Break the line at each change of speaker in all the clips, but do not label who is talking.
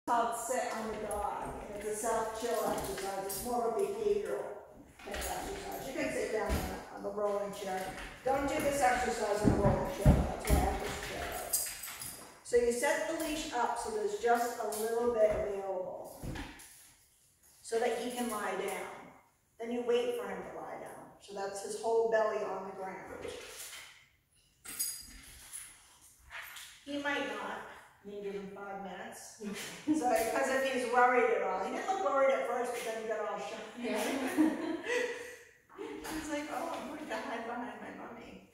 called sit on the dog, and it's a self-chill exercise. It's more of a behavioral type exercise. You can sit down on the rolling chair. Don't do this exercise on the rolling chair. That's why I have this chair out. So you set the leash up so there's just a little bit available so that he can lie down. Then you wait for him to lie down. So that's his whole belly on the ground. He might not. You give him 5 minutes. So, because if he's worried at all, he didn't look worried at first, but then he got all shook. Yeah. He's like, oh, I'm going to hide behind my mummy.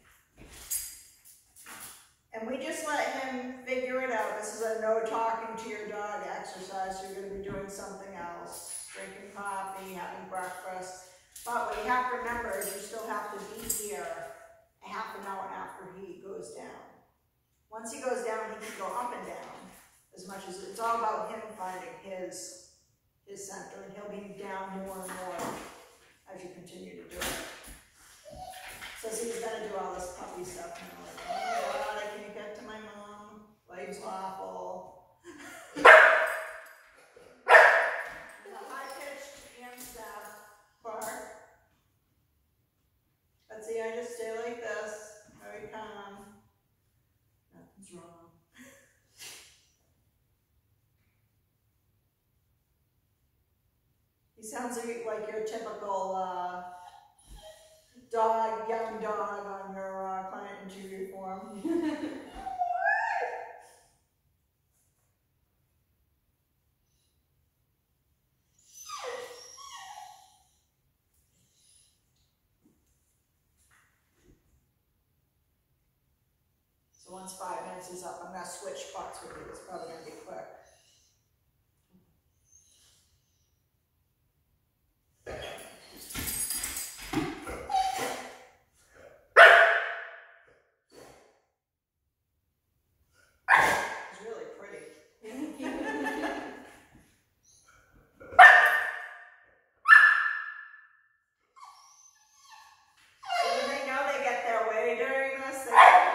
And we just let him figure it out. This is a no talking to your dog exercise. So you're going to be doing something else, drinking coffee, having breakfast. But what you have to remember is you still have to be here a half an hour after he goes down. Once he goes down, he can go up and down as much as it's all about him finding his center, and he'll be down more and more as you continue to do it. So see, he's going to do all this puppy stuff now. Like, oh my God, I can't get to my mom. Life's awful. The high-pitched and staff bark. But see, I just stay like this, very calm. Nothing's wrong. He sounds like your typical young dog on your client interview form. So once 5 minutes is up, I'm going to switch spots with you. It's probably going to be quick. It's really pretty. So they know they get their way during this.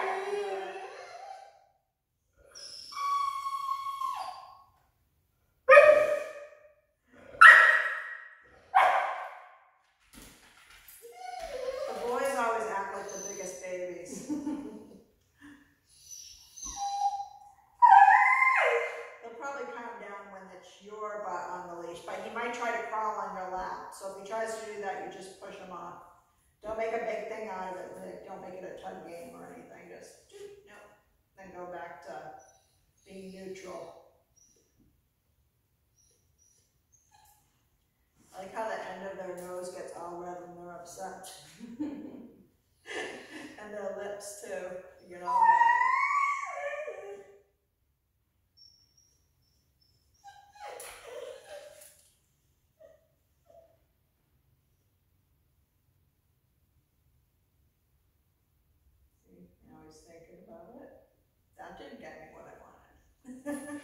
Your butt on the leash, but he might try to crawl on your lap. So if he tries to do that, you just push him off. Don't make a big thing out of it. Don't make it a tug game or anything. Just nope. Then go back to being neutral. I like how the end of their nose gets all red when they're upset. And their lips too. You get all red. Thinking about it. That didn't get me what I wanted.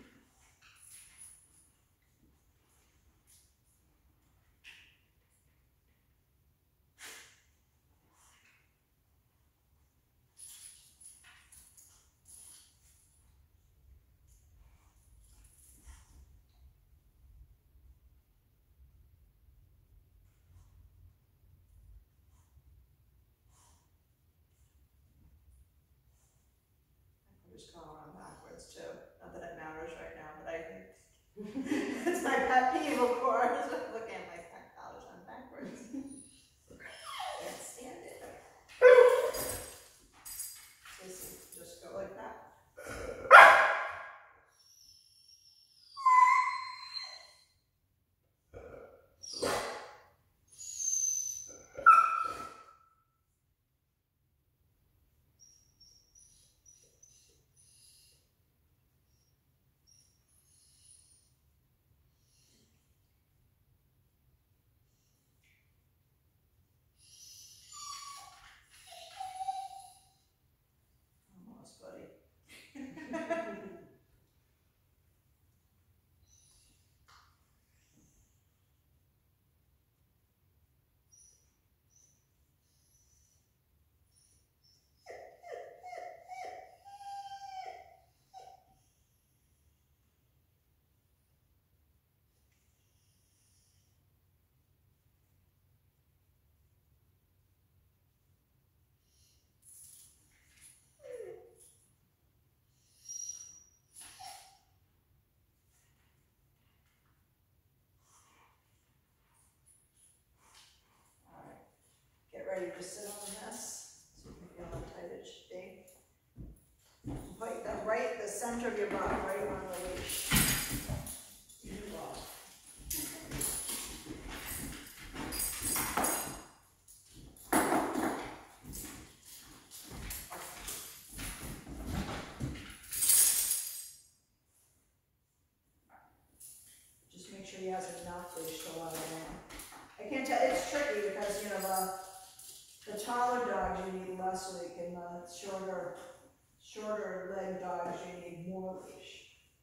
Just go around backwards too. Not that it matters right now, but I think it's my pet peeve, of course. Look at my pet collars on backwards. Can't stand it. Just go like that. sit on this, so you can feel how tight it should be. Put the right, the center of your body right on the leash. You walk. Just make sure he has enough leash to let him in. I can't tell, it's tricky because, you know, the taller dogs you need less leash, and the shorter leg dogs you need more leash.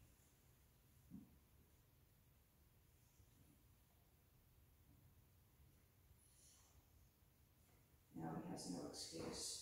Now he has no excuse.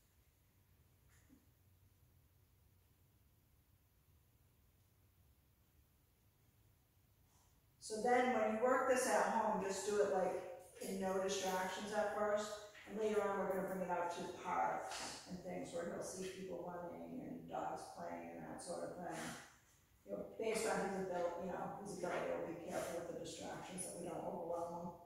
So then when you work this at home, just do it like in no distractions at first. And later on, we're going to bring it out to parks and things where he'll see people running and dogs playing and that sort of thing. You know, based on his ability, we'll be careful with the distractions that we don't overwhelm him.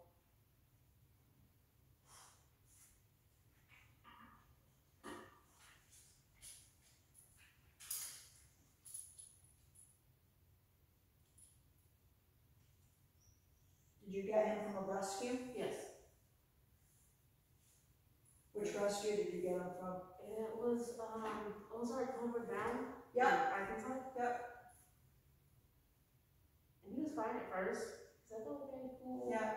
Did you get him from a rescue?
Yes.
Which rescue did you get him from?
It was Ozark Homeward Bound.
Yep.
Arkansas.
Yep.
And he was fine at first. He's like, oh, okay, cool.
Yeah.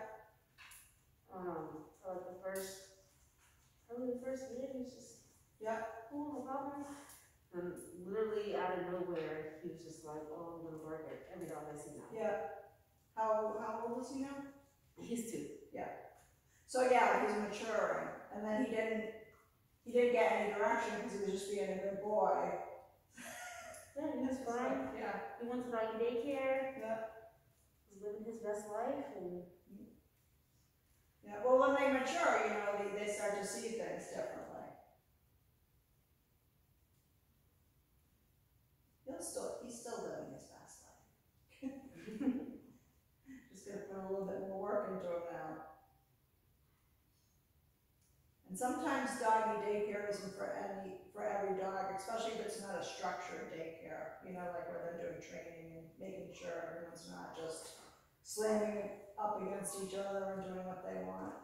So like the first year, he was just, cool, no problem. And literally out of nowhere, he was just like, oh, I'm gonna bark at every dog I see now.
Yeah. How old is he now?
He's 2.
Yeah. So yeah, he's maturing, and then he didn't get any direction because he was just being a good boy.
Yeah, he was fine.
Yeah.
He went to doggy daycare.
Yeah.
Was living his best life, and
yeah. Well, when they mature, they start to see things differently. He's still living his best life. Just gonna put a little bit more work into him now. And sometimes doggy daycare isn't for every dog, especially if it's not a structured daycare, like where they're doing training and making sure everyone's not just slamming up against each other and doing what they want.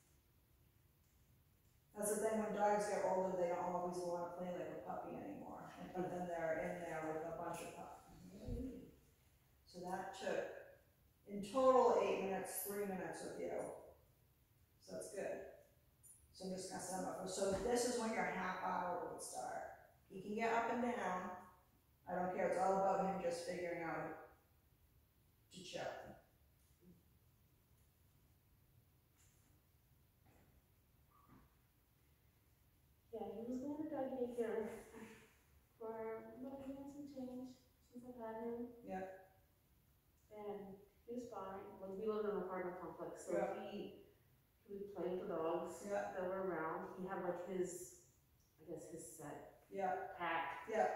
That's the thing, when dogs get older, they don't always want to play like a puppy anymore. But then they're in there with a bunch of puppies. So that took, in total, 8 minutes, 3 minutes with you. So that's good. So I'm just gonna set him up. So this is when your half hour would start. He can get up and down. I don't care, it's all about him just figuring out to chill.
yeah, he was going to doggy daycare for about a year and some change since I've had him.
Yeah.
And he was fine. Like, we lived in an apartment complex, so he would play with the dogs that were around. He had like his set pack.
Yeah.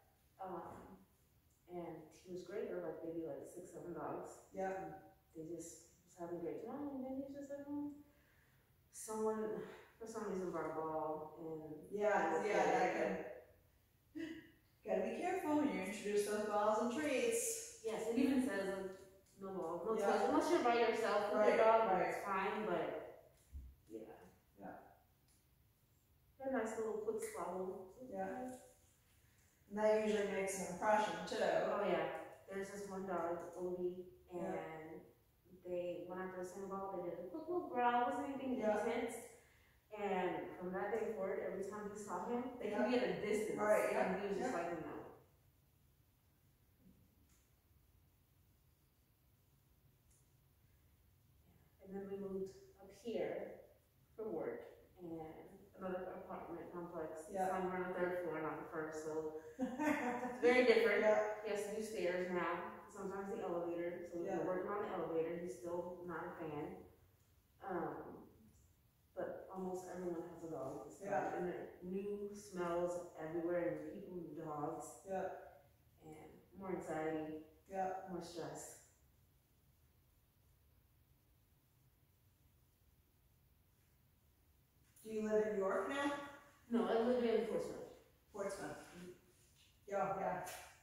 And he was great. There were like maybe like 6, 7 dogs.
Yeah.
And they just was having a great time. And then he was just like, someone for some reason brought a ball and
that can. Gotta be careful when you introduce those balls and treats.
Yes, it even says like no balls, no toys,
Yeah.
unless you're by yourself with your dog, it's fine, but a nice little quick squabble.
Yeah. And that usually makes an impression too.
Oh yeah. There's this one dog, Odie, and when I first came about, they did a quick little growl, wasn't anything intense. And from that day forward, every time we saw him, they can be at a distance.
Right,
and he was just like, no. And then we moved up here for work, and another apartment complex.
Yeah.
So we're on the 3rd floor, not the 1st, so it's very different. He has to do stairs now, sometimes the elevator. So we're working on the elevator. He's still not a fan. But almost everyone has a dog. And there are new smells everywhere, and people, new dogs. And more anxiety. More stress.
Do you live
No, I live in Portsmouth.
Portsmouth. Yeah, yeah.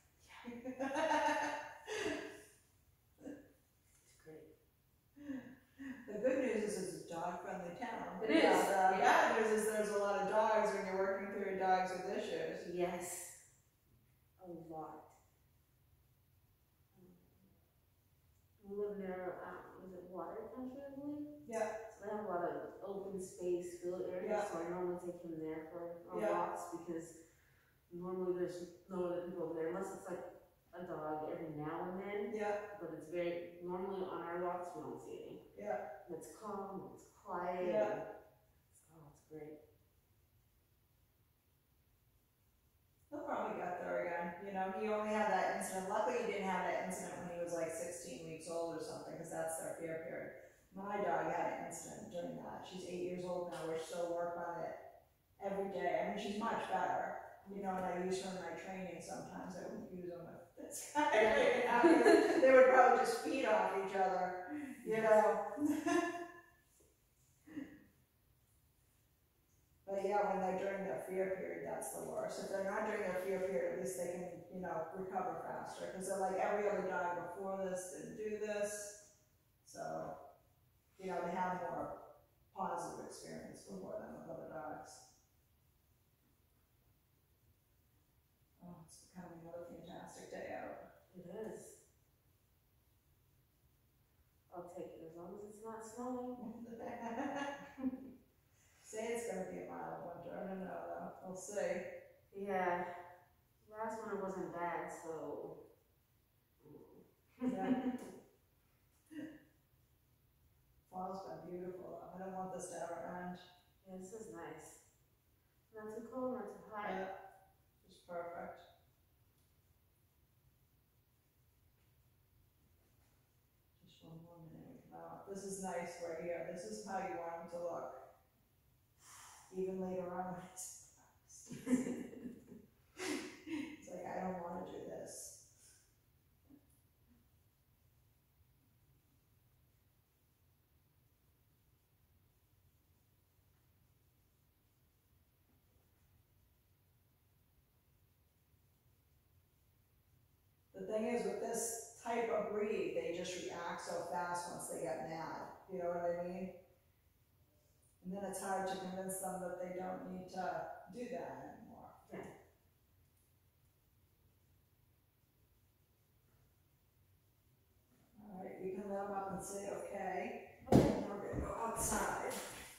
It's great.
The good news is it's a dog-friendly town.
It is.
Yeah, the
Yeah.
bad news is there's a lot of dogs when you're working through your dogs with issues.
Yes. A lot. We live near, is it water country, I believe?
Yeah.
So they have a lot of open space field areas,
Yeah.
so I normally take him there for our
Yeah.
walks because normally there's no other people over there unless it's like a dog every now and then.
Yeah.
But it's very, normally on our walks we don't see any.
Yeah.
And it's calm, it's quiet.
Yeah.
Oh, it's great.
He'll probably get there again. You know, he only had that incident. Luckily, he didn't have that incident when he was like 16 weeks old or something, because that's their fear period. My dog had an incident during that. She's 8 years old now. We still work on it every day. I mean, she's much better. You know, and I use her in my training sometimes. I wouldn't use them with this guy. They would probably just feed off each other, you know. But yeah, when they're during their fear period, that's the worst. If they're not during their fear period, at least they can, you know, recover faster. Because they're like every other dog before this didn't do this. So, you know, they have more positive experience before them with other dogs. Oh, it's becoming another fantastic day out.
It is. I'll take it as long as it's not snowing.
Say it's going to be a mild winter. I don't know though. We'll see.
Yeah. Last winter wasn't bad, so.
Yeah. Fall's been beautiful though. I don't want this to ever end.
Yeah, this is nice. Not too cold, not too hot.
Yeah. Just perfect. Just one more minute we come out. This is nice right here. This is how you want them to look. Even later on. It's like, I don't want to do this. The thing is, with this type of breed, they just react so fast once they get mad. You know what I mean? And then it's hard to convince them that they don't need to do that anymore.
Yeah.
All right, you can let them up and say okay. And we're going to go outside.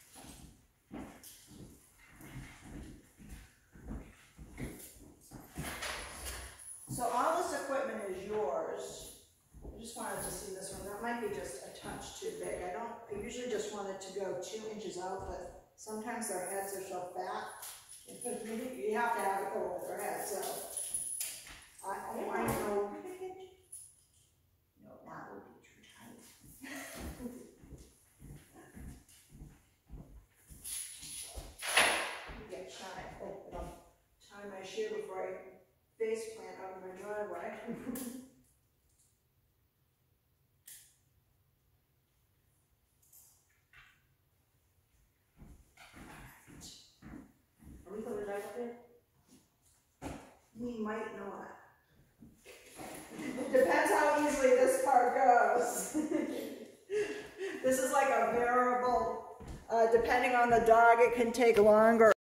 So all this equipment is yours. I just wanted to see this one. That might be just a touch too big. I usually just want it to go 2 inches out, but sometimes their heads are so fat. You have to have it go over their head, so. I want to go. No, that would be too tight. Get shy. Oh, I'll tie my shoe before I face plant out of my driveway.
Are we coming back up here?
We might not. It depends how easily this part goes. This is like a variable, depending on the dog, it can take longer.